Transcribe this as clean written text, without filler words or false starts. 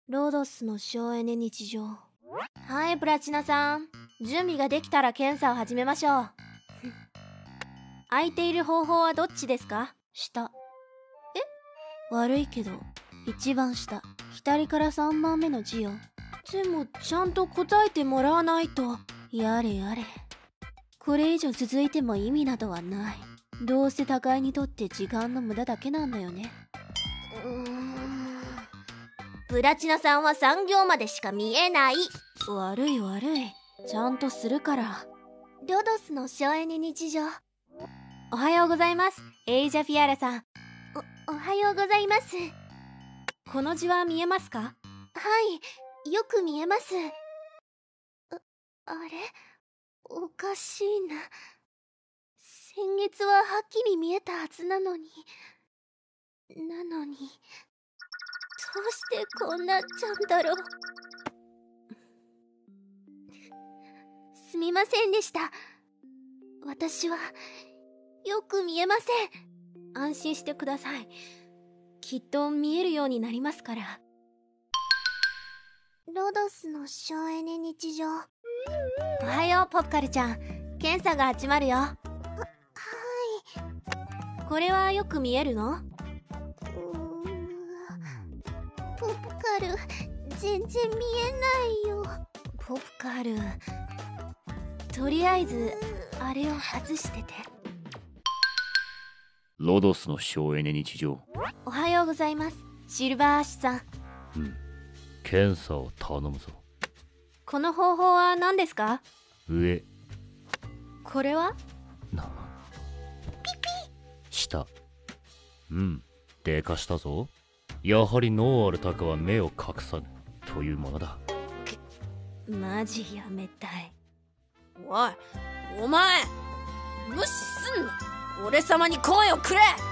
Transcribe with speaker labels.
Speaker 1: ロドスの省エネ日常。はい、プラチナさん。準備ができたら検査を始めましょう。空いている方法はどっちですか？下。悪いけど、一番下。左から3番目の字よ。でも、ちゃんと答えてもらわないと。やれやれ。これ以上続いても意味などはない。どうせ互いにとって時間の無駄だけなんだよね。プラチナさんは3行までしか見えない。悪い悪い。ちゃんとするから。ロドスの省エネ日常。おはようございます、エイジャ・フィアラさん。おはようございます。この字は見えますか？はい、よく見えます。あれ？おかしいな。先月ははっきり見えたはずなのに。どうしてこうなっちゃうんだろう。すみませんでした。私はよく見えません。安心してください。きっと見えるようになりますから。ロドスの省エネ日常。おはよう、ポッカルちゃん。検査が始まるよ。はい。これはよく見えるの？ポッカル、全然見えないよ。ポッカル、とりあえずあれを外してて。
Speaker 2: ロドスの省エネ日常。
Speaker 1: おはようございます、シルバーアッシュさん。
Speaker 2: 検査を頼むぞ。
Speaker 1: この方法は何ですか？
Speaker 2: 上。
Speaker 1: これは？
Speaker 2: ピピ。下。でかしたぞ。やはりノーアルタカは目を隠さぬというものだ。
Speaker 1: マジやめたい。
Speaker 3: おい、お前無視すんな。俺様に声をくれ。